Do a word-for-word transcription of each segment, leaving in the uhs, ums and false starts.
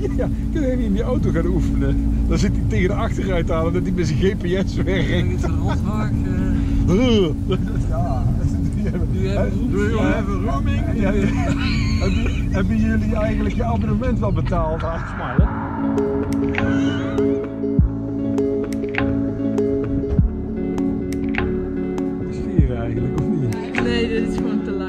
Ja, kun je niet in die auto gaan oefenen? Dan zit hij tegen de achteruit halen dat hij met zijn G P S werkt. Het is een rothaak. Ja. Nu hebben we roaming. Hebben jullie eigenlijk je abonnement wel betaald, Smile? Sfeer eigenlijk, of niet? Nee, dit is gewoon te live.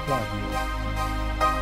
slaagt niet.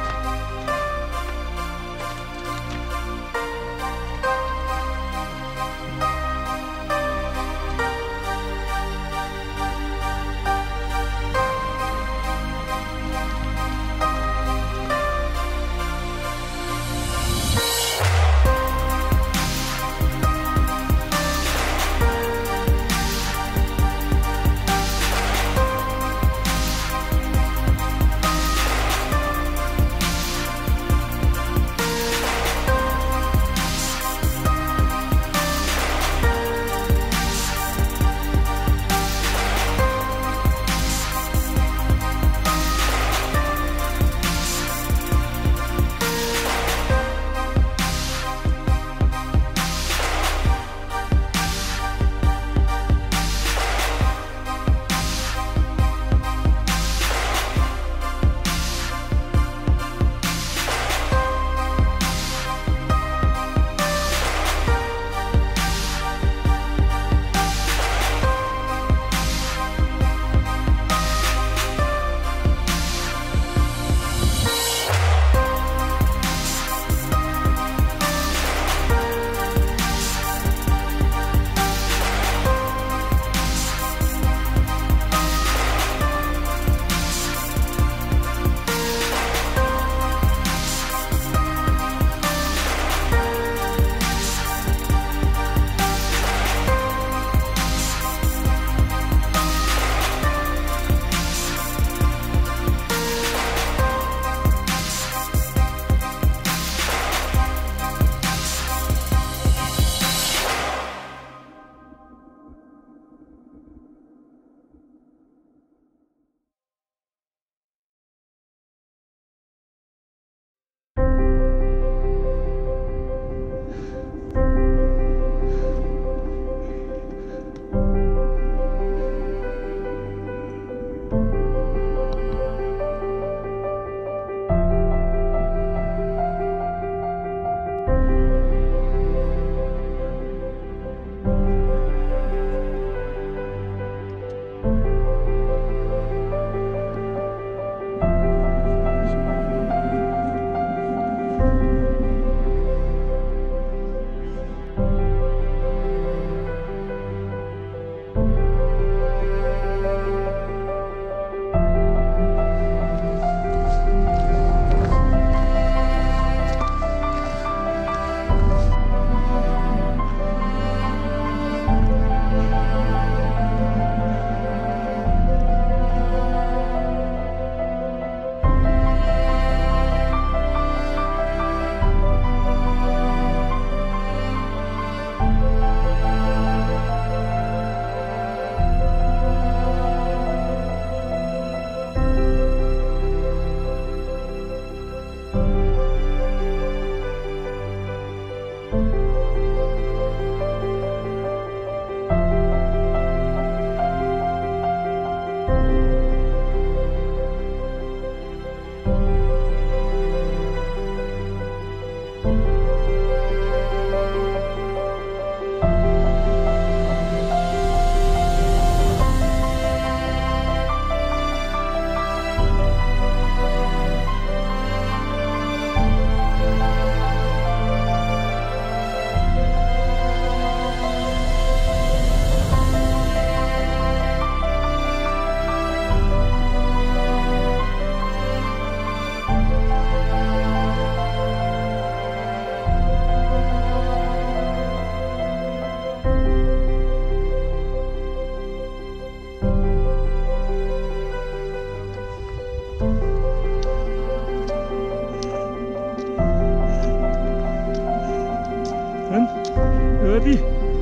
Ready?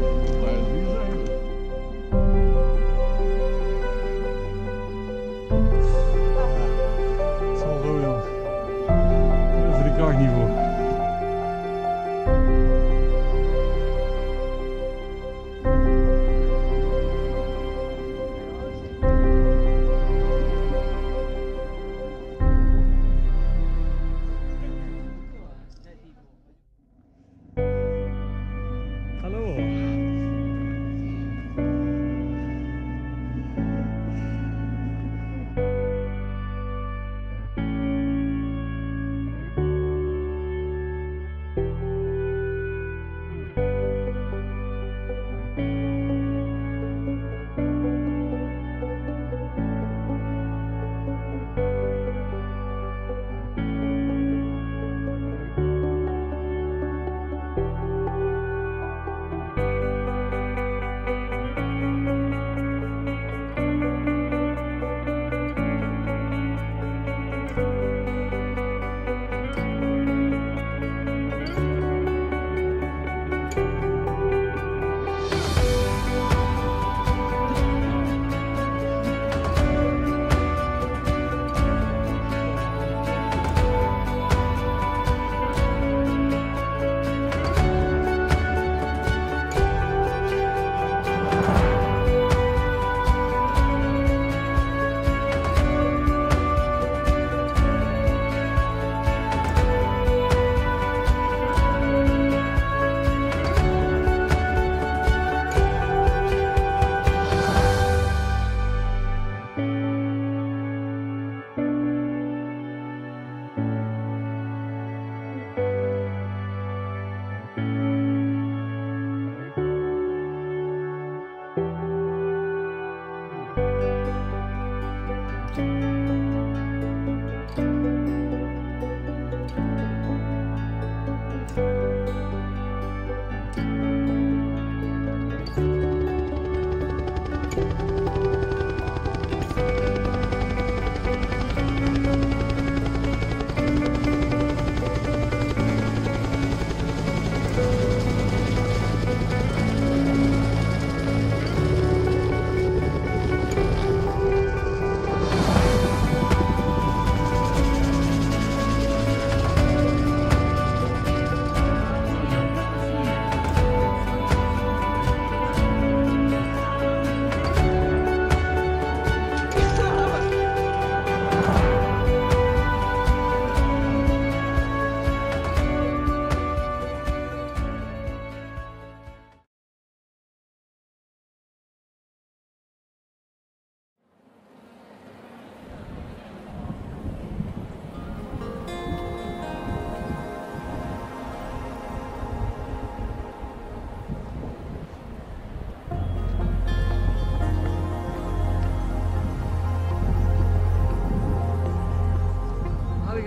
Het zal zo, joh. Daar zit ik graag niet voor. Hallo.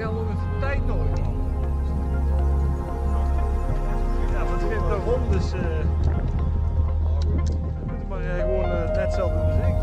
gaan we met de tijd nooit man. Ja, maar het geeft daarom dus. Uh, we moeten maar uh, gewoon uh, net hetzelfde doen als ik.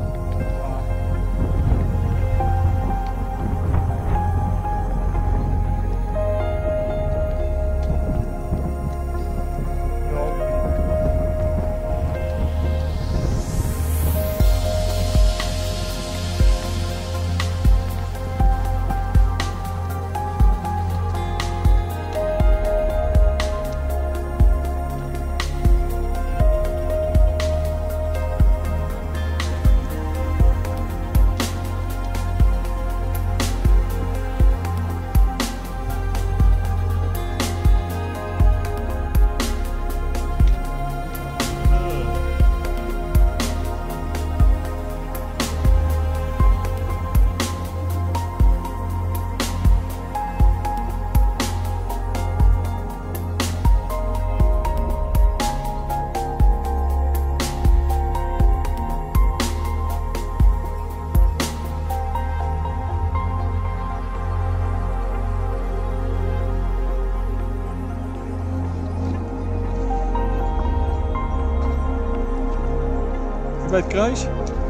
Bij het kruis?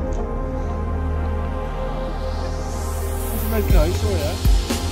Bij het kruis, hoor ja.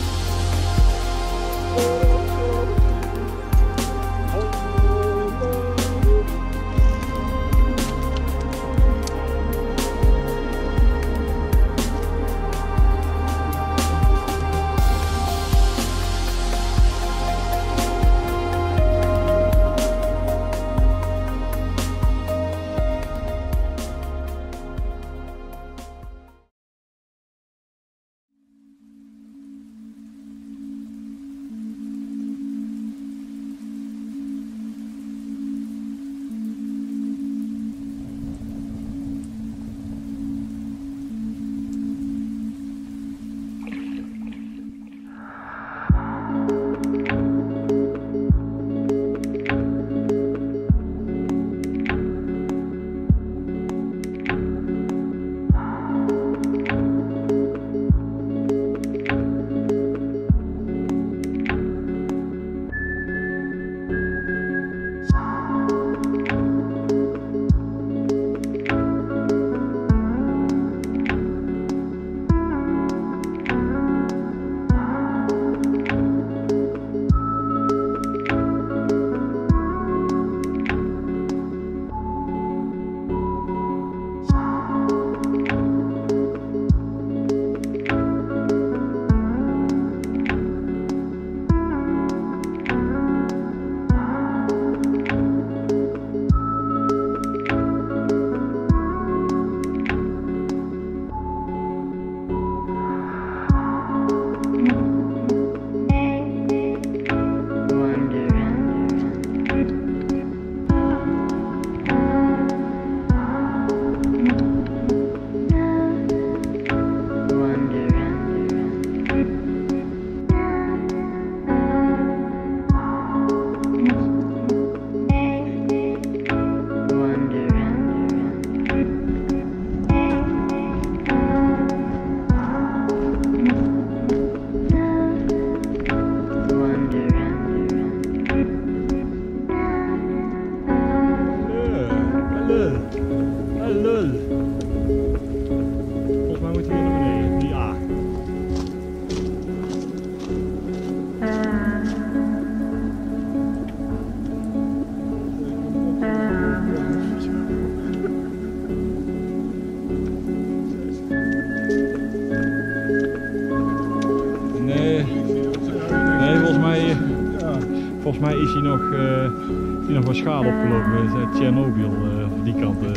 Volgens mij is hij nog, uh, is hij nog wat schade opgelopen uit Tsjernobyl, uh, die kant. Uh.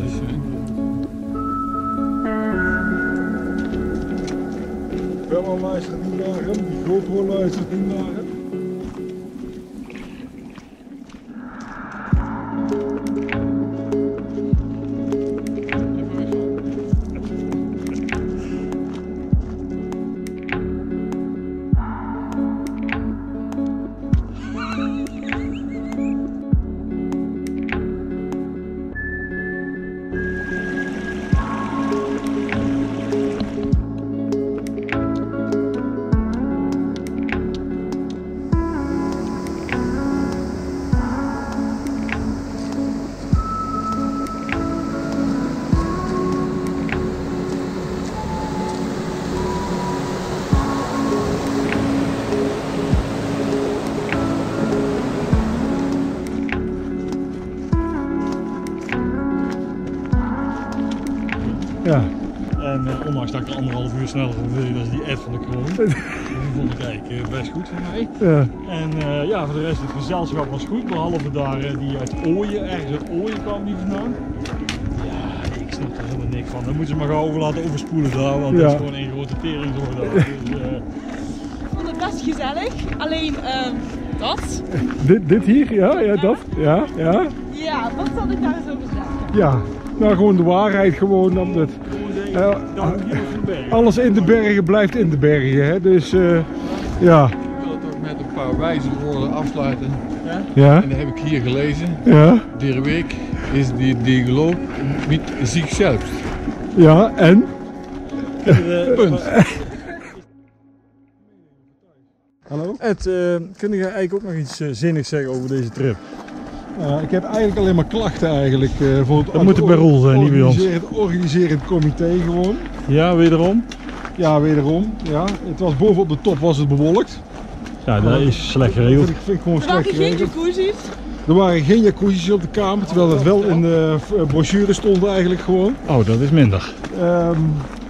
Bella luistert niet naar hem, die GoPro luistert niet naar hem. Ja. En uh, ondanks dat ik er anderhalf uur sneller over dan die Ed van de Kroon. Die vond ik eigenlijk uh, best goed voor mij. Ja. En uh, ja, voor de rest het gezelschap was goed. Behalve daar uh, die uit Ooyen, ergens uit Ooyen kwam die vandaan. Ja, ik snap er helemaal niks van. Dan moeten ze maar gauw over laten overspoelen daar, want Ja. dat is gewoon één grote tering zo daar. Dus, uh, Ik vond het best gezellig, alleen uh, dat. Dit, dit hier, ja, ja, dat. Ja, ja. Ja, wat zal ik daar eens over zeggen? Ja. Nou, gewoon de waarheid, gewoon dat het. gewoon zeggen, Uh, dat moet hier op de berg. Alles in de bergen blijft in de bergen, hè? Dus uh, ja. Ik wil het ook met een paar wijze woorden afsluiten. Ja. En dat heb ik hier gelezen. Ja. Der Weg is die Dialog met zichzelf. Ja, en? Punt. Hallo? Ed, uh, kun je eigenlijk ook nog iets uh, zinnigs zeggen over deze trip? Uh, ik heb eigenlijk alleen maar klachten eigenlijk uh, voor het Dat moet het bij Roel zijn, niet bij ons. organiserend, organiserend comité gewoon. Ja, wederom? Ja, wederom. Ja. Het was bovenop de top was het bewolkt. Ja, dat is slecht Dat geregeld. vind ik, vind ik gewoon Er slecht waren geen geregeld. jacuzzis. Er waren geen jacuzzis op de kamer, terwijl dat wel in de brochure stond eigenlijk gewoon. Oh, dat is minder. Um,